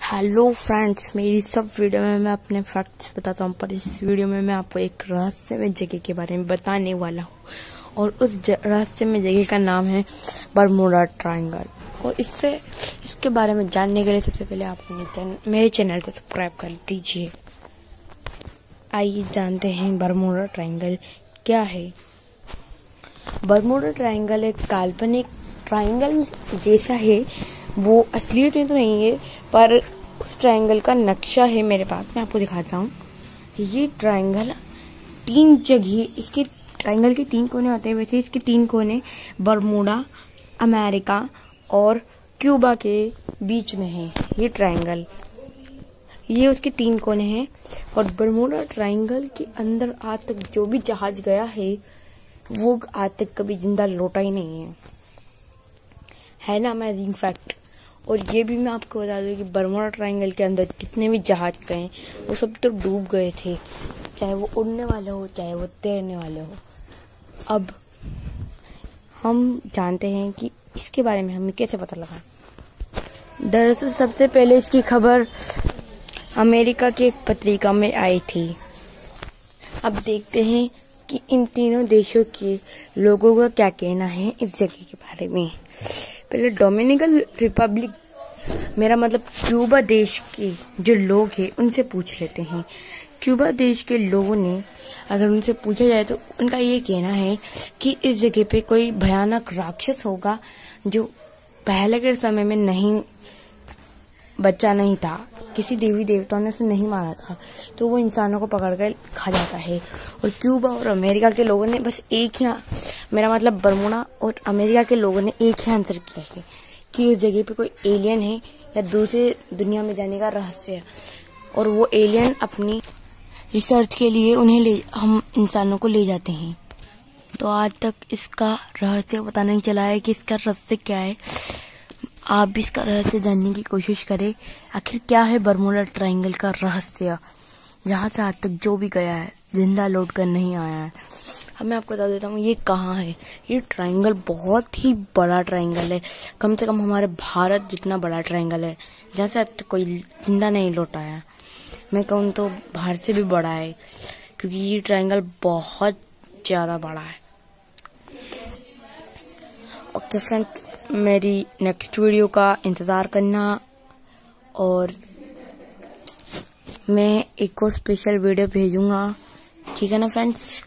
Hello friends, मेरी सब video में मैं अपने फैक्ट्स बताता हूँ, पर इस वीडियो में मैं आपको एक रहस्यमय जगह के बारे में बताने वाला हूँ और उस रहस्यमय जगह का नाम है बरमूडा ट्रायंगल। और इसके बारे में जानने के लिए सबसे पहले आप मेरे चैनल को सब्सक्राइब कर दीजिए। आइए जानते हैं बरमूडा ट्रायंगल क्या है। बरमूडा ट्रायंगल एक काल्पनिक ट्रायंगल जैसा है। वो असलियत में तो नहीं है, पर उस ट्रायंगल का नक्शा है मेरे पास, मैं आपको दिखाता हूँ। ये ट्रायंगल इसके ट्रायंगल के 3 कोने होते हैं। वैसे इसके 3 कोने बरमूडा, अमेरिका और क्यूबा के बीच में है ये ट्रायंगल। ये उसके 3 कोने हैं। और बरमूडा ट्रायंगल के अंदर आज तक जो भी जहाज गया है वो आज तक कभी जिंदा लौटा ही नहीं है ना अमेजिंग फैक्ट। और ये भी मैं आपको बता दूं कि बरमूडा ट्रायंगल के अंदर जितने भी जहाज गए वो सब तो डूब गए थे, चाहे वो उड़ने वाले हो चाहे वो तैरने वाले हो। अब हम जानते हैं कि इसके बारे में हमें कैसे पता लगा। दरअसल सबसे पहले इसकी खबर अमेरिका की एक पत्रिका में आई थी। अब देखते हैं कि इन तीनों देशों के लोगों का क्या कहना है इस जगह के बारे में। पहले डोमिनिकन रिपब्लिक, मेरा मतलब क्यूबा देश के जो लोग हैं उनसे पूछ लेते हैं। क्यूबा देश के लोगों ने अगर उनसे पूछा जाए तो उनका ये कहना है कि इस जगह पे कोई भयानक राक्षस होगा जो पहले के समय में बच्चा नहीं था, किसी देवी देवताओं ने उसे नहीं मारा था, तो वो इंसानों को पकड़कर खा जाता है। और क्यूबा और अमेरिका के लोगों ने बस एक ही, मेरा मतलब बरमूडा और अमेरिका के लोगों ने एक ही आंसर किया है कि उस जगह पे कोई एलियन है या दूसरे दुनिया में जाने का रहस्य है। और वो एलियन अपनी रिसर्च के लिए हम इंसानों को ले जाते हैं। तो आज तक इसका रहस्य पता नहीं चला है कि इसका रहस्य क्या है। आप भी इसका रहस्य जानने की कोशिश करें। आखिर क्या है बरमूडा ट्रायंगल का रहस्य, जहाँ से आज तक जो भी गया है जिंदा लौट कर नहीं आया है। अब मैं आपको बता देता हूँ ये कहाँ है। ये ट्रायंगल बहुत ही बड़ा ट्रायंगल है, कम से कम हमारे भारत जितना बड़ा ट्रायंगल है, जहाँ से आज तक कोई जिंदा नहीं लौट आया। मैं कहूँ तो भारत से भी बड़ा है, क्योंकि ये ट्रायंगल बहुत ज्यादा बड़ा है। ओके फ्रेंड्स, मेरी नेक्स्ट वीडियो का इंतज़ार करना, और मैं एक और स्पेशल वीडियो भेजूंगा, ठीक है ना फ्रेंड्स।